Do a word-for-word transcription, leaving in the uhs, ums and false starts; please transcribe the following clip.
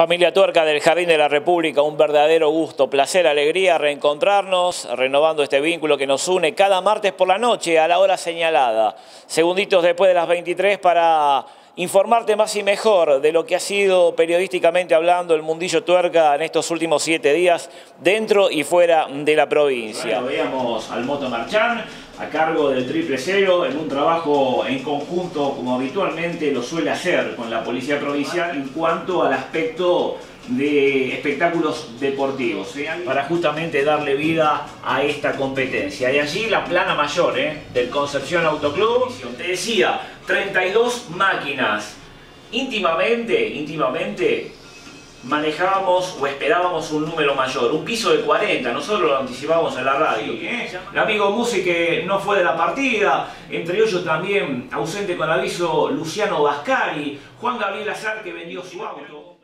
Familia Tuerca del Jardín de la República, un verdadero gusto, placer, alegría reencontrarnos, renovando este vínculo que nos une cada martes por la noche a la hora señalada. Segunditos después de las veintitrés para informarte más y mejor de lo que ha sido periodísticamente hablando el mundillo Tuerca en estos últimos siete días dentro y fuera de la provincia. Bueno, veíamos al Moto Marchán a cargo del Triple Cero en un trabajo en conjunto como habitualmente lo suele hacer con la Policía Provincial en cuanto al aspecto de espectáculos deportivos, ¿eh? Para justamente darle vida a esta competencia. Y allí la plana mayor ¿eh? del Concepción Autoclub, te decía, treinta y dos máquinas. Íntimamente, íntimamente manejábamos o esperábamos un número mayor, un piso de cuarenta, nosotros lo anticipábamos en la radio. ¿eh? El amigo Musi que no fue de la partida, entre ellos también ausente con aviso Luciano Vascari, Juan Gabriel Azar que vendió su auto.